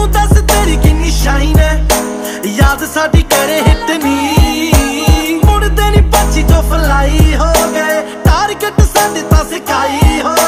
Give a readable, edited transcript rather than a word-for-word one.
दस तेरी किन्नी शाइन है, याद साडी करे हिट नी मुड़दे नी पची तो फलाई हो गए, टारगेट साडे तां सिकाई हो